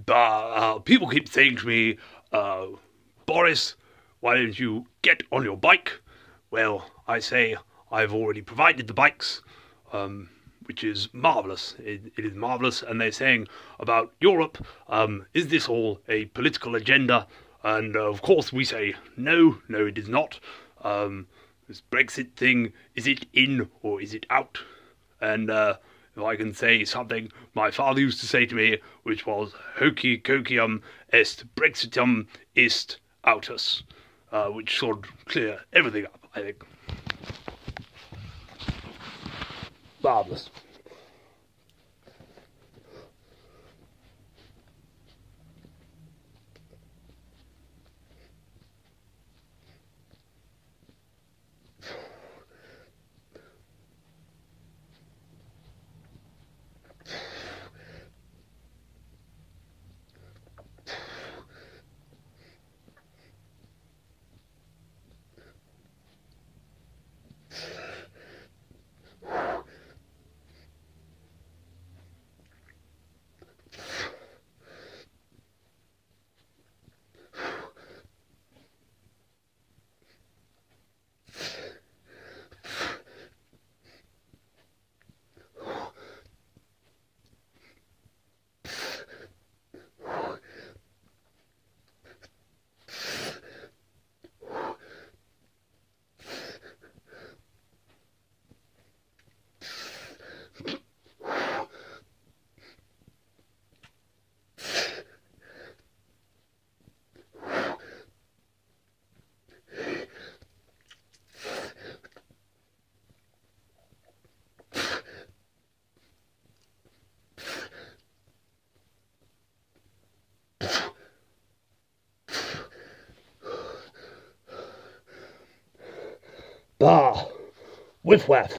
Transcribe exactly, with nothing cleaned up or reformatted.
but uh, people keep saying to me, uh, Boris, why don't you get on your bike? Well, I say I've already provided the bikes, um, which is marvellous. It, it is marvellous. And they're saying about Europe, um, is this all a political agenda? And uh, of course we say, no, no it is not. Um, this Brexit thing, is it in or is it out? And uh, if I can say something my father used to say to me, which was, hoci cocium est Brexitum ist autus, uh, which should clear everything up, I think. Marvellous. Bah, whiff waff.